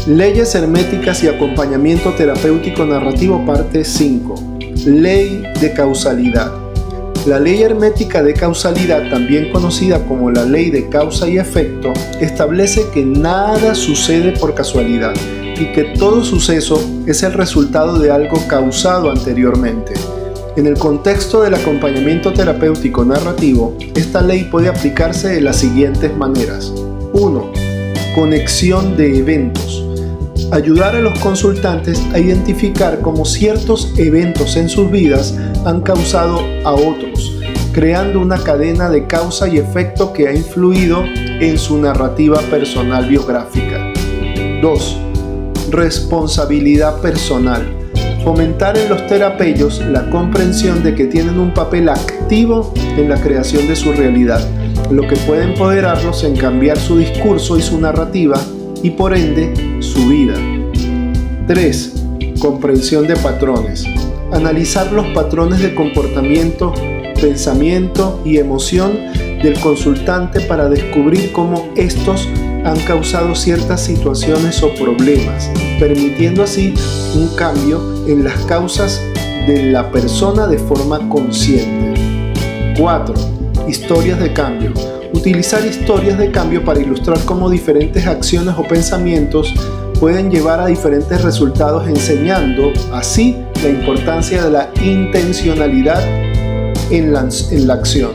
Leyes herméticas y acompañamiento terapéutico narrativo parte 5. Ley de causalidad. La ley hermética de causalidad, también conocida como la ley de causa y efecto, establece que nada sucede por casualidad y que todo suceso es el resultado de algo causado anteriormente. En el contexto del acompañamiento terapéutico narrativo, esta ley puede aplicarse de las siguientes maneras. 1. Conexión de eventos. Ayudar a los consultantes a identificar cómo ciertos eventos en sus vidas han causado a otros, creando una cadena de causa y efecto que ha influido en su narrativa personal biográfica. 2. Responsabilidad personal. Fomentar en los terapeutas la comprensión de que tienen un papel activo en la creación de su realidad, lo que puede empoderarlos en cambiar su discurso y su narrativa y por ende su vida. 3. Comprensión de patrones. Analizar los patrones de comportamiento, pensamiento y emoción del consultante para descubrir cómo estos han causado ciertas situaciones o problemas, permitiendo así un cambio en las causas de la persona de forma consciente. 4. Historias de cambio. Utilizar historias de cambio para ilustrar cómo diferentes acciones o pensamientos pueden llevar a diferentes resultados, enseñando así la importancia de la intencionalidad en la acción.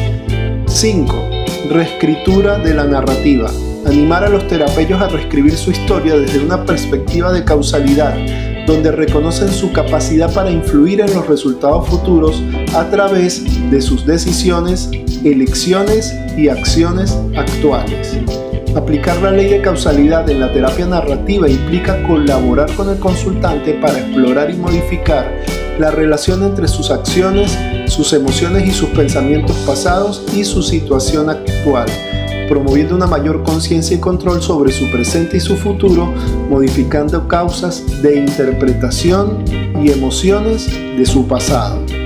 5. Reescritura de la narrativa. Animar a los terapeutas a reescribir su historia desde una perspectiva de causalidad, donde reconocen su capacidad para influir en los resultados futuros a través de sus decisiones, elecciones y acciones actuales. Aplicar la ley de causalidad en la terapia narrativa implica colaborar con el consultante para explorar y modificar la relación entre sus acciones, sus emociones y sus pensamientos pasados y su situación actual, promoviendo una mayor conciencia y control sobre su presente y su futuro, modificando causas de interpretación y emociones de su pasado.